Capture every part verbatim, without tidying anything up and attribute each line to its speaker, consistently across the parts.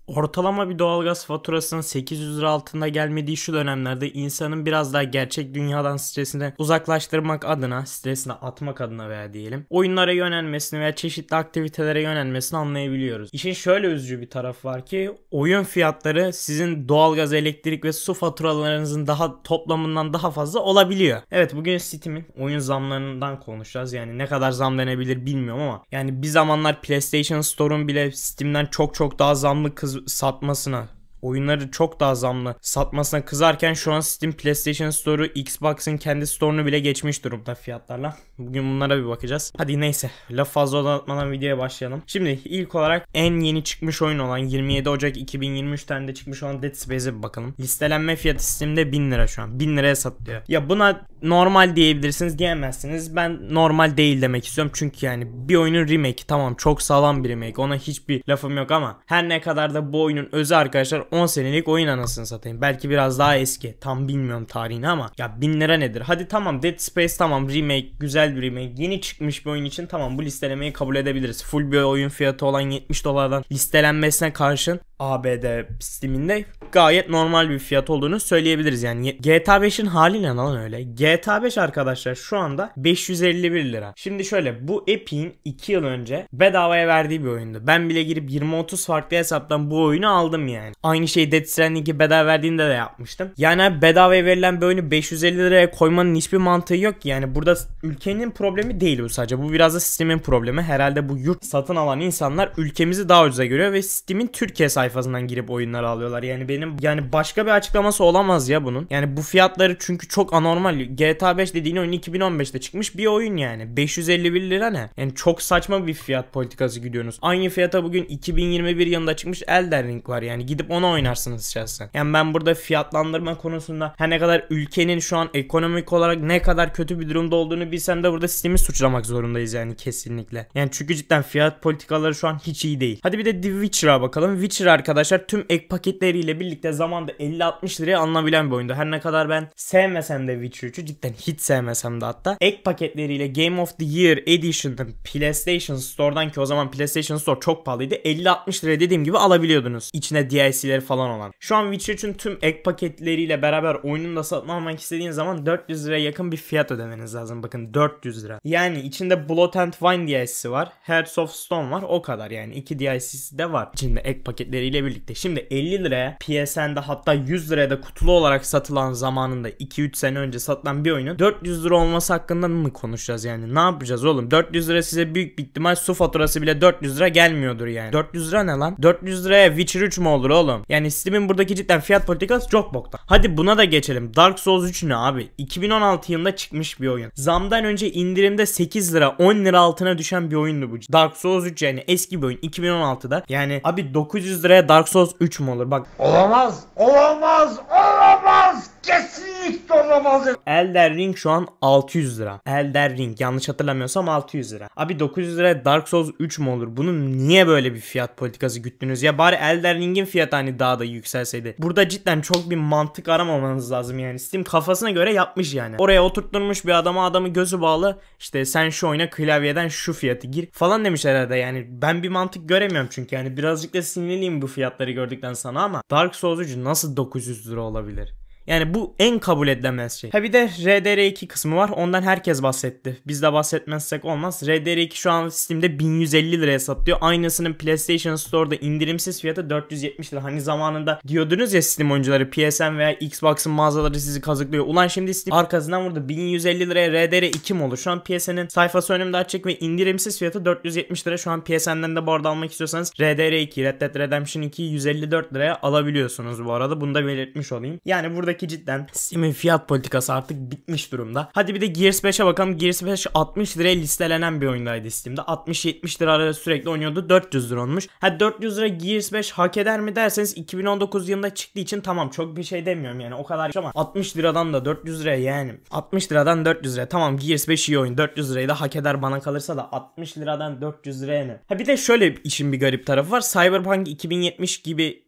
Speaker 1: Ortalama bir doğalgaz faturasının sekiz yüz lira altında gelmediği şu dönemlerde insanın biraz daha gerçek dünyadan stresini uzaklaştırmak adına, stresini atmak adına veya diyelim oyunlara yönelmesini veya çeşitli aktivitelere yönelmesini anlayabiliyoruz. İşin şöyle üzücü bir tarafı var ki oyun fiyatları sizin doğalgaz, elektrik ve su faturalarınızın daha toplamından daha fazla olabiliyor. Evet, bugün Steam'in oyun zamlarından konuşacağız. Yani ne kadar zam denebilir bilmiyorum ama yani bir zamanlar PlayStation Store'un bile Steam'den çok çok daha zamlı kız satmasına, oyunları çok daha zamlı satmasına kızarken şu an Steam PlayStation Store'u Xbox'ın kendi store'unu bile geçmiş durumda fiyatlarla. Bugün bunlara bir bakacağız. Hadi neyse, laf fazla uzatmadan videoya başlayalım. Şimdi ilk olarak en yeni çıkmış oyun olan yirmi yedi Ocak iki bin yirmi üç tarihinde çıkmış olan Dead Space'e bir bakalım. Listelenme fiyatı Steam'de bin lira şu an. bin liraya satılıyor. Ya buna normal diyebilirsiniz, diyemezsiniz. Ben normal değil demek istiyorum. Çünkü yani bir oyunun remake, tamam çok sağlam bir remake. Ona hiçbir lafım yok ama her ne kadar da bu oyunun özü arkadaşlar on senelik oyun, anasını satayım. Belki biraz daha eski. Tam bilmiyorum tarihini ama ya bin lira nedir? Hadi tamam, Dead Space tamam remake, güzel bir remake. Yeni çıkmış bir oyun için tamam, bu listelemeyi kabul edebiliriz. Full bir oyun fiyatı olan yetmiş dolardan listelenmesine karşın A B D Steam'inde gayet normal bir fiyat olduğunu söyleyebiliriz yani. G T A beşin hali ne lan öyle? G T A beş arkadaşlar şu anda beş yüz elli bir lira. Şimdi şöyle, bu Epic'in iki yıl önce bedavaya verdiği bir oyundu. Ben bile girip yirmi otuz farklı hesaptan bu oyunu aldım yani. Aynı şeyi Death Stranding'i bedava verdiğinde de yapmıştım. Yani bedavaya verilen bir oyunu beş yüz elli liraya koymanın hiçbir mantığı yok ki. Yani burada ülkenin problemi değil bu sadece. Bu biraz da Steam'in problemi. Herhalde bu yurt satın alan insanlar ülkemizi daha ucuza görüyor ve Steam'in Türkiye sayfasından girip oyunları alıyorlar. Yani benim yani başka bir açıklaması olamaz ya bunun. Yani bu fiyatları çünkü çok anormal. G T A beş dediğin oyun iki bin on beşte çıkmış bir oyun yani. beş yüz elli bir lira ne? Yani çok saçma bir fiyat politikası gidiyorsunuz. Aynı fiyata bugün iki bin yirmi bir yılında çıkmış Elden Ring var yani. Gidip onu oynarsınız şahsen. Yani ben burada fiyatlandırma konusunda her ne kadar ülkenin şu an ekonomik olarak ne kadar kötü bir durumda olduğunu bilsem de burada Steam'i suçlamak zorundayız yani, kesinlikle. Yani çünkü cidden fiyat politikaları şu an hiç iyi değil. Hadi bir de The Witcher'a bakalım. Witcher arkadaşlar tüm ek paketleriyle birlikte zamanda elli altmış liraya alınabilen bir oyundu. Her ne kadar ben sevmesem de Witcher üçü, cidden hiç sevmesem de hatta, ek paketleriyle Game of the Year Edition'da PlayStation Store'dan, ki o zaman PlayStation Store çok pahalıydı, elli altmış liraya dediğim gibi alabiliyordunuz. İçine D L C'leri falan olan. Şu an Witcher üçün tüm ek paketleriyle beraber oyununu da satın almak istediğiniz zaman dört yüz liraya yakın bir fiyat ödemeniz lazım. Bakın, dört yüz lira. Yani içinde Blood and Wine D L C'si var. Hearts of Stone var. O kadar yani. iki D L C'si de var içinde ek paketleriyle birlikte. Şimdi elli liraya P S N'de, hatta yüz liraya da kutulu olarak satılan, zamanında iki üç sene önce satılan bir oyunun dört yüz lira olması hakkında mı konuşacağız yani? Ne yapacağız oğlum? dört yüz lira size büyük bir ihtimal su faturası bile dört yüz lira gelmiyordur yani. dört yüz lira ne lan? dört yüz liraya Witcher üç mü olur oğlum? Yani Steam'in buradaki cidden fiyat politikası çok boktan. Hadi buna da geçelim. Dark Souls üç ne abi? iki bin on altı yılında çıkmış bir oyun. Zamdan önce indirimde sekiz lira on lira altına düşen bir oyundu bu. Dark Souls üç yani eski bir oyun, iki bin on altıda. Yani abi dokuz yüz liraya Dark Souls üç mü olur? Bak,
Speaker 2: Olamaz, olamaz, olamaz, kesinlikle olamaz.
Speaker 1: Elden Ring şu an altı yüz lira. Elden Ring, yanlış hatırlamıyorsam altı yüz lira. Abi dokuz yüz liraya Dark Souls üç mü olur? Bunun niye böyle bir fiyat politikası güttünüz ya? Bari Elden Ring'in fiyatı hani daha da yükselseydi. Burada cidden çok bir mantık aramamanız lazım yani. Steam kafasına göre yapmış yani. Oraya oturtturmuş bir adama, adamı gözü bağlı, işte sen şu oyuna klavyeden şu fiyatı gir falan demiş herhalde yani. Ben bir mantık göremiyorum çünkü yani birazcık da sinirliyim bu fiyatları gördükten sonra ama Dark Souls üç nasıl dokuz yüz lira olabilir? Yani bu en kabul edilemez şey. Ha bir de R D R iki kısmı var. Ondan herkes bahsetti. Biz de bahsetmezsek olmaz. R D R iki şu an Steam'de bin yüz elli liraya satılıyor. Aynısının PlayStation Store'da indirimsiz fiyatı dört yüz yetmiş lira. Hani zamanında diyordunuz ya Steam oyuncuları, P S N veya Xbox'ın mağazaları sizi kazıklıyor. Ulan şimdi Steam arkasından vurdu. bin yüz elli liraya R D R iki mi olur? Şu an P S N'in sayfası önümde açık ve indirimsiz fiyatı dört yüz yetmiş lira. Şu an P S N'den de bu arada almak istiyorsanız R D R iki, Red Dead Redemption ikiyi yüz elli dört liraya alabiliyorsunuz bu arada. Bunu da belirtmiş olayım. Yani burada cidden Steam'in fiyat politikası artık bitmiş durumda. Hadi bir de Gears beşe bakalım. Gears beş altmış liraya listelenen bir oyundaydı Steam'de. altmış yetmiş lira arası sürekli oynuyordu. dört yüz lira olmuş. Ha dört yüz lira Gears beş hak eder mi derseniz, iki bin on dokuz yılında çıktığı için tamam, çok bir şey demiyorum yani, o kadar ama altmış liradan da dört yüz liraya, yani altmış liradan dört yüz liraya tamam, Gears beş iyi oyun, dört yüz lirayı da hak eder bana kalırsa da altmış liradan dört yüz liraya ne? Ha bir de şöyle işin bir garip tarafı var. Cyberpunk iki bin yetmiş gibi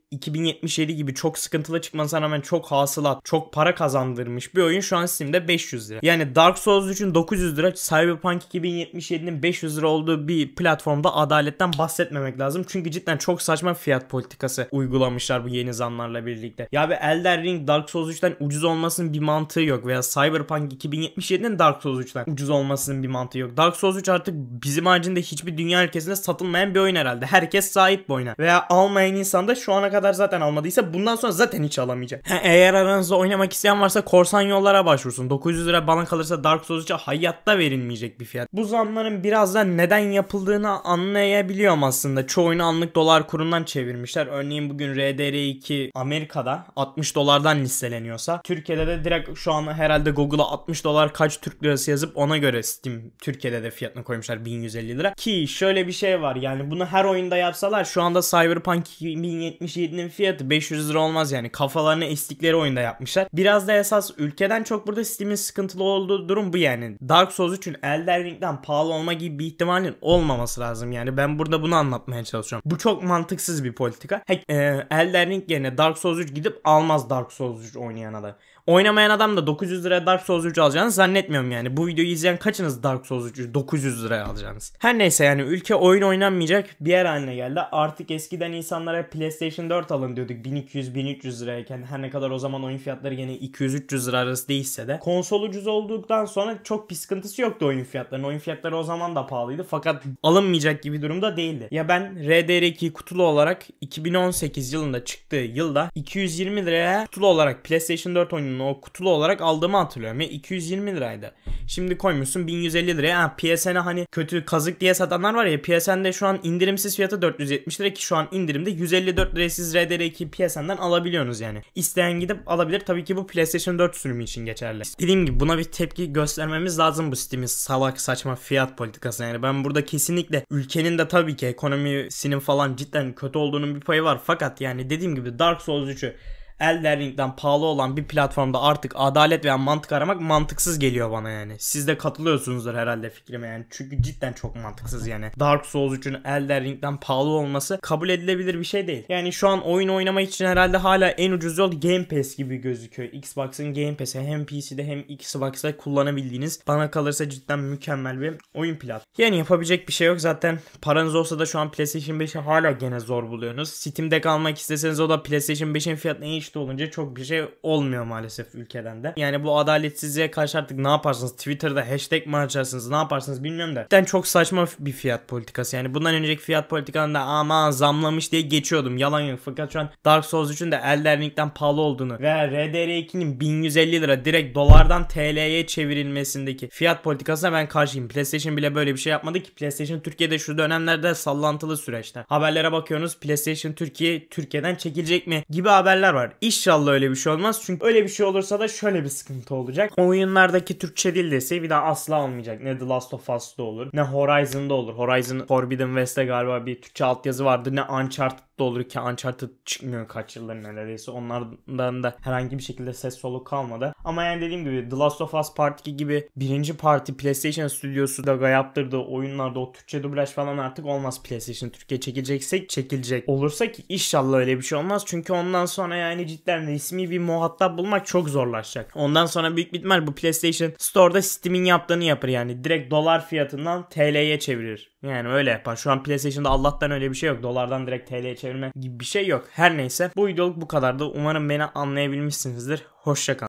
Speaker 1: iki bin yetmiş yedi gibi çok sıkıntılı çıkmasına rağmen çok hasılat, çok para kazandırmış bir oyun şu an Steam'de beş yüz lira. Yani Dark Souls üçün dokuz yüz lira, Cyberpunk iki bin yetmiş yedinin beş yüz lira olduğu bir platformda adaletten bahsetmemek lazım. Çünkü cidden çok saçma fiyat politikası uygulamışlar bu yeni zamlarla birlikte. Ya bir Elden Ring Dark Souls üçten ucuz olmasının bir mantığı yok veya Cyberpunk iki bin yetmiş yedinin Dark Souls üçten ucuz olmasının bir mantığı yok. Dark Souls üç artık bizim haricinde hiçbir dünya ülkesinde satılmayan bir oyun herhalde. Herkes sahip bu oyuna. Veya almayan insan da şu ana kadar zaten almadıysa bundan sonra zaten hiç alamayacak. Ha, eğer aranızda oynamak isteyen varsa korsan yollara başvursun. dokuz yüz lira bana kalırsa Dark Souls üçe hayatta verilmeyecek bir fiyat. Bu zamların biraz da neden yapıldığını anlayabiliyorum aslında. Çoğu oyunu anlık dolar kurundan çevirmişler. Örneğin bugün R D R iki Amerika'da altmış dolardan listeleniyorsa Türkiye'de de direkt şu an herhalde Google'a altmış dolar kaç Türk lirası yazıp ona göre Steam Türkiye'de de fiyatını koymuşlar bin yüz elli lira. Ki şöyle bir şey var, yani bunu her oyunda yapsalar şu anda Cyberpunk iki bin yetmiş yedinin fiyatı beş yüz lira olmaz yani. Kafalarını estikleri oyunda yapmışlar. Biraz da esas ülkeden çok burada Steam'in sıkıntılı olduğu durum bu yani. Dark Souls üçün Elden Ring'den pahalı olma gibi bir ihtimalin olmaması lazım yani. Ben burada bunu anlatmaya çalışıyorum. Bu çok mantıksız bir politika. He, e, Elden Ring yerine Dark Souls üç gidip almaz Dark Souls üç oynayan adam. Oynamayan adam da dokuz yüz liraya Dark Souls üç alacağını zannetmiyorum yani. Bu videoyu izleyen kaçınız Dark Souls üçü dokuz yüz liraya alacaksınız? Her neyse yani ülke oyun oynanmayacak bir yer haline geldi. Artık eskiden insanlara PlayStation dört alın diyorduk bin iki yüz bin üç yüz lirayken. Her ne kadar o zaman oyun fiyatları gene iki yüz üç yüz lira arası değilse de. Konsol ucuz olduktan sonra çok bir sıkıntısı yoktu oyun fiyatlarının. Oyun fiyatları o zaman da pahalıydı fakat alınmayacak gibi durumda değildi. Ya ben R D R iki kutulu olarak iki bin on sekiz yılında çıktığı yılda iki yüz yirmi liraya kutulu olarak PlayStation dört oyununu o kutulu olarak aldığımı hatırlıyorum. Ya iki yüz yirmi liraydı. Şimdi koymuşsun bin yüz elli liraya. Ha, P S N'e hani kötü kazık diye satanlar var ya, P S N'de şu an indirimsiz fiyatı dört yüz yetmiş lira ki şu an indirimde yüz elli dört liraya siz R D R iki P S N'den alabiliyorsunuz yani. İsteyen gidip alabilir. Tabii ki bu PlayStation dört sürümü için geçerli. Dediğim gibi buna bir tepki göstermemiz lazım bu Steam'in salak saçma fiyat politikası yani. Ben burada kesinlikle ülkenin de tabii ki ekonomisinin falan cidden kötü olduğunun bir payı var. Fakat yani dediğim gibi Dark Souls üçü Elden Ring'den pahalı olan bir platformda artık adalet veya mantık aramak mantıksız geliyor bana yani. Siz de katılıyorsunuzdur herhalde fikrime yani. Çünkü cidden çok mantıksız yani. Dark Souls üçün Elden Ring'den pahalı olması kabul edilebilir bir şey değil. Yani şu an oyun oynamak için herhalde hala en ucuz yol Game Pass gibi gözüküyor. Xbox'ın Game Pass'i hem P C'de hem Xbox'ta kullanabildiğiniz, bana kalırsa cidden mükemmel bir oyun platformu. Yani yapabilecek bir şey yok zaten. Paranız olsa da şu an PlayStation beşi hala gene zor buluyorsunuz. Steam'de kalmak isteseniz o da PlayStation beşin fiyatına eşit olunca çok bir şey olmuyor maalesef ülkeden de. Yani bu adaletsizliğe karşı artık ne yaparsınız? Twitter'da hashtag mi açarsınız? Ne yaparsınız bilmiyorum da. Cidden çok saçma bir fiyat politikası. Yani bundan önceki fiyat politikalarında ama zamlamış diye geçiyordum. Yalan yok. Fakat şu an Dark Souls üçün de Elden Ring'den pahalı olduğunu veya R D R ikinin bin yüz elli lira direkt dolardan T L'ye çevrilmesindeki fiyat politikasına ben karşıyım. PlayStation bile böyle bir şey yapmadı ki. PlayStation Türkiye'de şu dönemlerde sallantılı süreçte. Haberlere bakıyorsunuz. PlayStation Türkiye Türkiye'den çekilecek mi gibi haberler var. İnşallah öyle bir şey olmaz. Çünkü öyle bir şey olursa da şöyle bir sıkıntı olacak. Oyunlardaki Türkçe dil desteği bir daha asla olmayacak. Ne The Last of Us'da olur, ne Horizon'da olur. Horizon Forbidden West'te galiba bir Türkçe altyazı vardı. Ne Uncharted'da olur ki Uncharted çıkmıyor kaç yıldır neredeyse. Onlardan da herhangi bir şekilde ses soluk kalmadı. Ama yani dediğim gibi The Last of Us Part iki gibi birinci parti PlayStation Stüdyosu da yaptırdığı oyunlarda o Türkçe dublaj falan artık olmaz. PlayStation Türkiye çekileceksek çekilecek. Olursa ki inşallah öyle bir şey olmaz. Çünkü ondan sonra yani cidden resmi bir muhatap bulmak çok zorlaşacak. Ondan sonra büyük bir ihtimal bu PlayStation Store'da Steam'in yaptığını yapar yani. Direkt dolar fiyatından T L'ye çevirir. Yani öyle yapar. Şu an PlayStation'da Allah'tan öyle bir şey yok. Dolardan direkt T L'ye çevirme gibi bir şey yok. Her neyse bu videoluk bu kadardı. Umarım beni anlayabilmişsinizdir. Hoşça kalın.